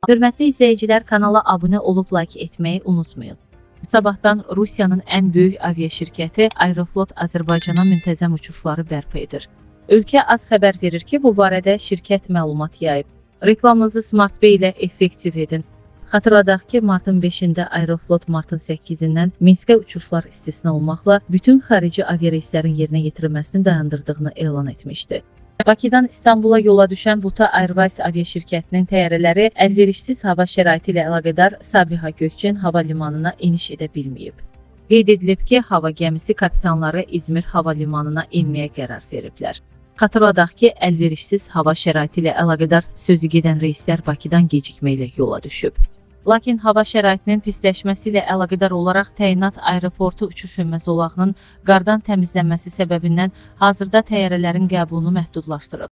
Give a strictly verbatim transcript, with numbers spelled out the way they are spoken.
Hörmətli izləyicilər, kanala abunə olub like etməyi unutmayın. Sabahdan Rusiyanın ən böyük aviaşirkəti Aeroflot Azərbaycana müntəzəm uçuşları bərpa edir. Ölkə az xəbər verir ki, bu barədə şirkət məlumat yayıb. Reklamınızı SmartPay ilə effektiv edin. Xatırladaq ki, martın beşində Aeroflot martın səkkizindən Minskə uçuşlar istisna olmaqla bütün xarici aviareyslərin yerinə yetirilməsini dayandırdığını elan etmişdi. Bakıdan İstanbula yola düşən Buta Airways aviaşirkətinin təyyarələri əlverişsiz hava şəraiti ilə əlaqədar Sabiha Gökçen hava limanına eniş edə bilməyib. Qeyd edilib ki, hava gəmisi kapitanları İzmir hava limanına enməyə qərar veriblər. Xatırladaq ki, əlverişsiz hava şəraiti ilə əlaqədar sözü gedən reyslər Bakıdan gecikmə ilə yola düşüb. Lakin hava şəraitinin pisləşməsi ilə əlaqədar olaraq təyinat aeroportu uçuş hörmə zolağının qardan təmizlənməsi səbəbindən hazırda təyyarələrin qəbulunu məhdudlaşdırıb.